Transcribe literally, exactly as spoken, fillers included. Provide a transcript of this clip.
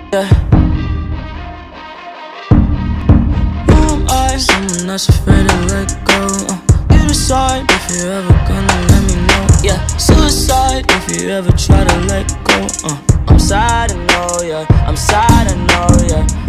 Yeah. Who am I? Someone that's afraid to let go. uh, You decide if you're ever gonna let me know. Yeah, suicide if you ever try to let go. uh, I'm sad, I know, yeah, I'm sad, I know, yeah.